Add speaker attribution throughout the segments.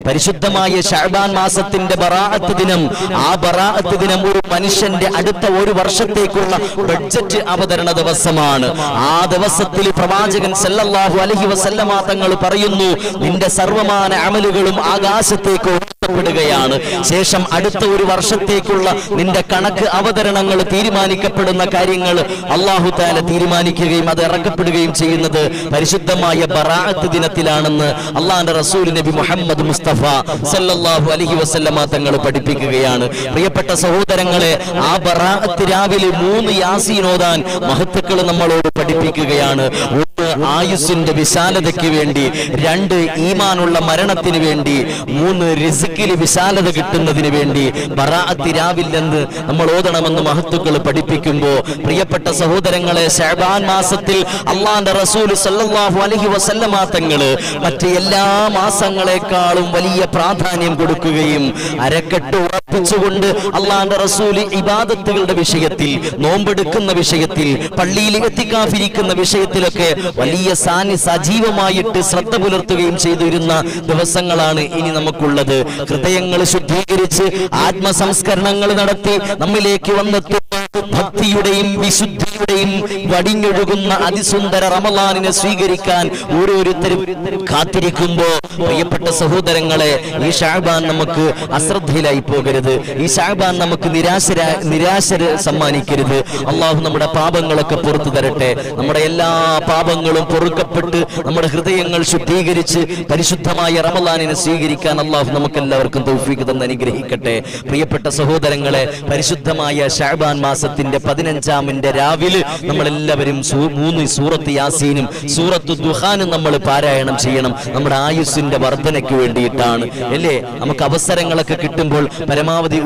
Speaker 1: പരിശുദ്ധമായ ശഅബാൻ മാസത്തിന്റെ ബറാഅത്ത് ദിനം, ആ ബറാഅത്ത് ദിനം ഒരു മനുഷ്യന്റെ അടുത്ത ഒരു വർഷത്തേക്കുള്ള ബഡ്ജറ്റ് അവതരണ ദിവസമാണ്. ആ ദിവസത്തിൽ പ്രവാചകൻ സല്ലല്ലാഹു അലൈഹി വസല്ലമ തങ്ങൾ പറയുന്നു, നിന്റെ സർവമാന അമലുകളും ആകാശത്തേക്ക് ഉയർത്തപ്പെടുകയാണ്. ശേഷം അടുത്ത ഒരു വർഷത്തേക്കുള്ള നിന്റെ കണക്ക് അവതരണങ്ങൾ തീരുമാനിക്കപ്പെടുന്ന കാര്യങ്ങൾ അല്ലാഹു തആല തീരുമാനിക്കുകയും അത് ഇറക്കപ്പെടുകയും ചെയ്യുന്നത് പരിശുദ്ധമായ ബറാഅത്ത് ദിനത്തിലാണെന്ന് അല്ലാഹുവിന്റെ റസൂൽ നബി മുഹമ്മദ് മുസ്തഫ സല്ലല്ലാഹു അലൈഹി വസല്ലമ തങ്ങൾ പഠിപ്പിക്കുകയാണ്. പ്രിയപ്പെട്ട സഹോദരങ്ങളെ, ആ ബറാഅത്ത് രാവിലെ 3 യാസീൻ ഓതാൻ മഹത്തുക്കൾ നമ്മളോട് പഠിപ്പിക്കുകയാണ്. ആയുസ്സിന്റെ വിശാലതയ്ക്ക് വേണ്ടി, 2 ഈമാനുള്ള മരണത്തിന് വേണ്ടി, 3 റിസ്കിൽ വിശാലത കിട്ടുന്നതിന് വേണ്ടി ബറാഅത്ത് രാവിൽ നിന്ന് നമ്മൾ ഓതണമെന്ന് മഹത്തുക്കൾ പഠിപ്പിക്കുമ്പോൾ പ്രിയപ്പെട്ട സഹോദരങ്ങളെ, ശഅബാൻ മാസത്തിൽ അല്ലാഹുവിന്റെ റസൂൽ സല്ലല്ലാഹു അലൈഹി വസല്ലമ തങ്ങൾ മറ്റ് എല്ലാ മാസങ്ങളെക്കാളും വലിയ പ്രാധാന്യം കൊടുക്കുകയും അരക്കെട്ട് ഉറപ്പിച്ചുകൊണ്ട് അല്ലാഹുവിന്റെ റസൂൽ ഇബാദത്തുകളുടെ വിഷയത്തിൽ, നോമ്പെടുക്കുന്ന വിഷയത്തിൽ, പള്ളിയിൽ ഇത്തികാഫിരിക്കുന്ന വിഷയത്തിലൊക്കെ വലിയ സജീവമായിട്ട് ശ്രദ്ധ പുലർത്തുകയും ചെയ്തിരുന്ന ദിവസങ്ങളാണ് ഇനി നമുക്കുള്ളത്. ഹൃദയങ്ങൾ ശുദ്ധീകരിച്ച് ആത്മസംസ്കരണങ്ങൾ നടത്തി നമ്മിലേക്ക് വന്നെത്തുന്ന ഭക്തിയുടെയും വിശുദ്ധിയുടെയും വടിഞ്ഞൊഴുകുന്ന അതിസുന്ദര റമളാനിനെ സ്വീകരിക്കാൻ ഓരോരുത്തരും കാത്തിരിക്കുമ്പോൾ പ്രിയപ്പെട്ട സഹോദരങ്ങളെ, ഈ ശഅബാൻ നമുക്ക് അശ്രദ്ധയിലായി പോകരുത്. ഈ ശഅബാൻ നമുക്ക് നിരാശ സമ്മാനിക്കരുത്. അള്ളാഹു നമ്മുടെ പാപങ്ങളൊക്കെ പുറത്തു തരട്ടെ. നമ്മുടെ എല്ലാ പാപങ്ങളും പൊറുക്കപ്പെട്ട് നമ്മുടെ ഹൃദയങ്ങൾ ശുദ്ധീകരിച്ച് പരിശുദ്ധമായ റമളാനിനെ സ്വീകരിക്കാൻ അള്ളാഹു നമുക്കെല്ലാവർക്കും തൗഫീഖ് തന്ന് അനുഗ്രഹിക്കട്ടെ. പ്രിയപ്പെട്ട സഹോദരങ്ങളെ, പരിശുദ്ധമായ ശഅബാൻ മാസത്തിന്റെ 15-ാമിന്റെ രാവിലെ നമ്മളെല്ലാവരും 3 സൂറത്ത് യാസീനും സൂറത്തു ദുഹാനും നമ്മൾ പാരായണം ചെയ്യണം. നമ്മുടെ ആയുസ്സിന്റെ വർധനയ്ക്ക് വേണ്ടിയിട്ടാണ് അല്ലേ? നമുക്ക് അവസരങ്ങളൊക്കെ കിട്ടുമ്പോൾ പരമാവധി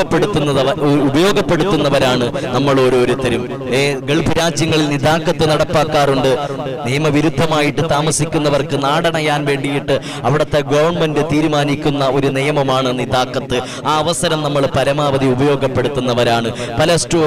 Speaker 1: ഉപയോഗപ്പെടുത്തുന്നവരാണ് നമ്മൾ ഓരോരുത്തരും. ഗൾഫ് രാജ്യങ്ങളിൽ നിദാഖത്ത് നടപ്പാക്കാറുണ്ട്. നിയമവിരുദ്ധമായിട്ട് താമസിക്കുന്നവർക്ക് നാടണയാൻ വേണ്ടിയിട്ട് അവിടുത്തെ ഗവൺമെന്റ് തീരുമാനിക്കുന്ന ഒരു നിയമമാണ് നിദാഖത്ത്. ആ അവസരം നമ്മൾ പരമാവധി ഉപയോഗപ്പെടുത്തുന്നവരാണ്. പല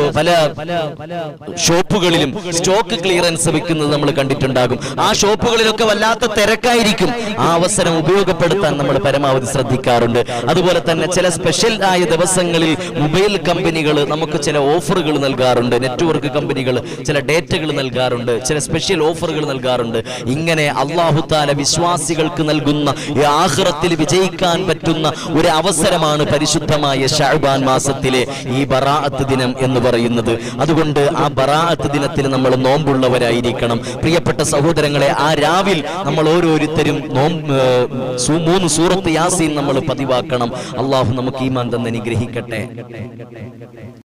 Speaker 1: ഷോപ്പുകളിലും സ്റ്റോക്ക് ക്ലിയറൻസ് വെക്കുന്നത് നമ്മൾ കണ്ടിട്ടുണ്ടാകും. ആ ഷോപ്പുകളിലൊക്കെ വല്ലാത്ത തിരക്കായിരിക്കും. ആ അവസരം ഉപയോഗപ്പെടുത്താൻ നമ്മൾ പരമാവധി ശ്രദ്ധിക്കാറുണ്ട്. അതുപോലെ തന്നെ ചില സ്പെഷ്യൽ ആയ ദിവസങ്ങളിൽ മൊബൈൽ കമ്പനികൾ നമുക്ക് ചില ഓഫറുകൾ നൽകാറുണ്ട്. നെറ്റ്വർക്ക് കമ്പനികൾ ചില ഡേറ്റകൾ നൽകാറുണ്ട്, ചില സ്പെഷ്യൽ ഓഫറുകൾ നൽകാറുണ്ട്. ഇങ്ങനെ അല്ലാഹു തആല വിശ്വാസികൾക്ക് നൽകുന്ന ആഖിറത്തിൽ വിജയിക്കാൻ പറ്റുന്ന ഒരു അവസരമാണ് പരിശുദ്ധമായ ശഅബാൻ മാസത്തിലെ ഈ ബറാഅത്ത് ദിനം എന്ന് പറയുന്നത്. അതുകൊണ്ട് ആ ബറാഅത്ത് ദിനത്തിൽ നമ്മൾ നോമ്പുള്ളവരായിരിക്കണം. പ്രിയപ്പെട്ട സഹോദരങ്ങളെ, ആ രാവിൽ നമ്മൾ ഓരോരുത്തരും 3 സൂറത്ത് യാസീൻ നമ്മൾ പതിവാക്കണം. അല്ലാഹു നമുക്ക് ഈമാൻ തന്ന് അനുഗ്രഹിക്കട്ടെ.